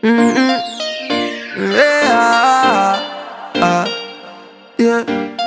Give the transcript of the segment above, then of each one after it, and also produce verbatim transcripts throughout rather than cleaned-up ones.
Mm-mm. Yeah, uh, yeah.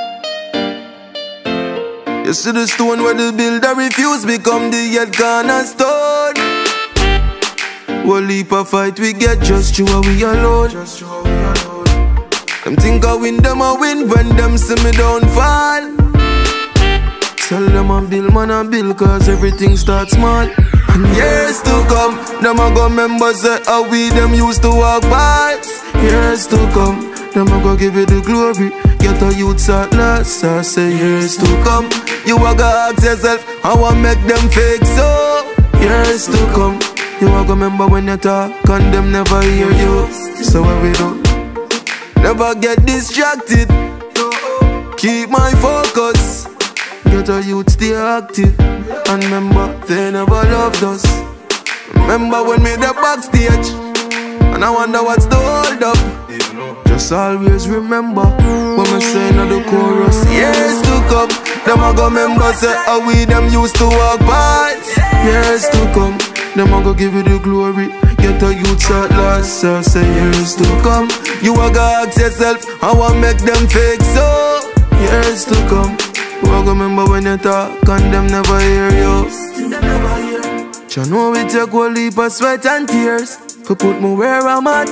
You see the stone where the builder refuse become the head cornerstone. One leap of fight we get just you and we alone. Them think I win, them I win when them see me downfall. Tell them I build, man I build, cause everything starts small. And years to come, them a go remember say how we them used to walk past. Years to come, them a go give you the glory. Get a youth at last, I say years to come. You a go ask yourself, how I make them fake so. Years to come, you a go remember when you talk and them never hear you. So what we do? Never get distracted. Keep my focus. Get a youth stay active. And remember, they never loved us. Remember when we the backstage, and I wonder what's the hold up. Just always remember when we say in the chorus. Years to come, them a go remember say how we them used to walk past. Years to come, them a go give you the glory. Get a youth at last, so say years to come. You a go ask yourself, how I make them fake so. Years to come, you a go remember when you talk and them never hear you. You know we take one leap of sweat and tears to put me where I'm at.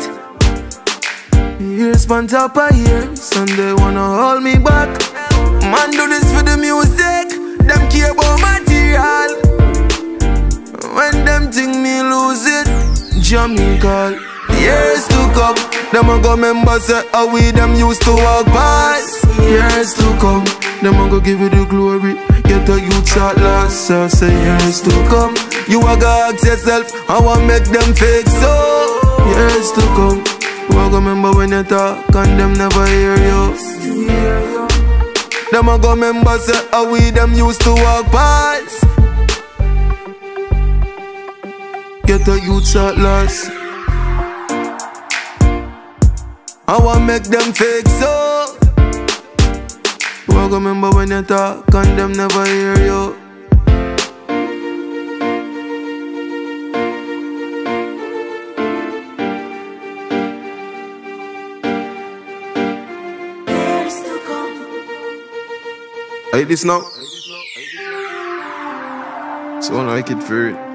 Years on top of years, and they wanna hold me back. Man do this for the music, them care about material. When them think me lose it, Jamie call. Years to come, them a go remember say how we them used to walk past. Years to come, them a go give you the glory. Get a youth at last, so say years to come. You a go ask yourself, how I make them fake so. Years to come, you a go remember when you talk and them never hear you. Them a go remember say how we them used to walk past. Get a youth at last. How I make them fake so. You a go remember when you talk and them never hear you. Like this now. So I like it for it.